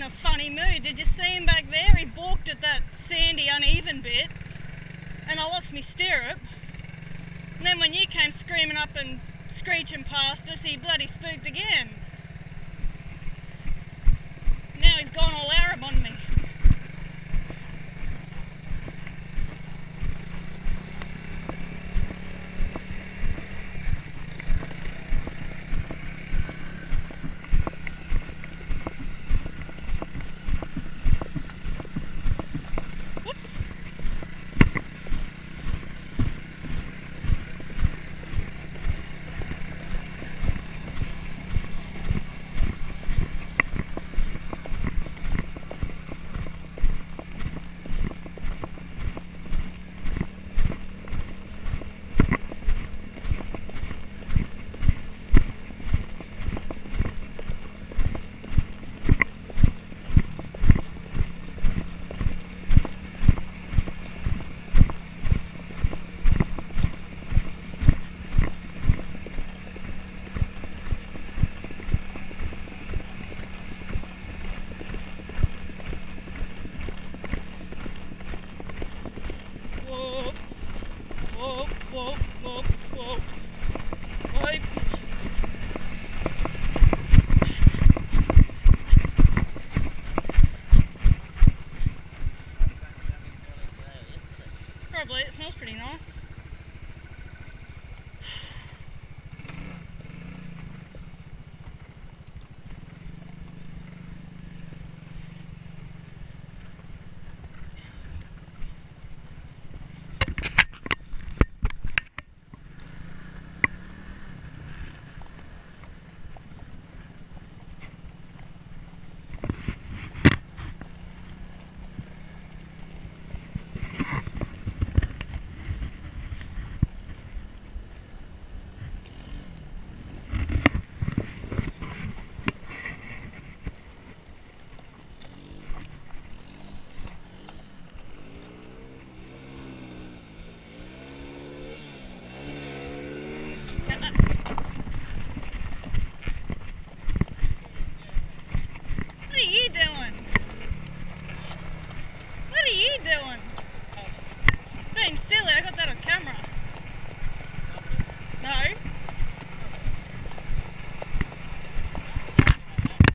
a funny mood. Did you see him back there? He balked at that sandy, uneven bit, and I lost my stirrup. And then when you came screaming up and screeching past us, he bloody spooked again. Now he's gone all Arab on me.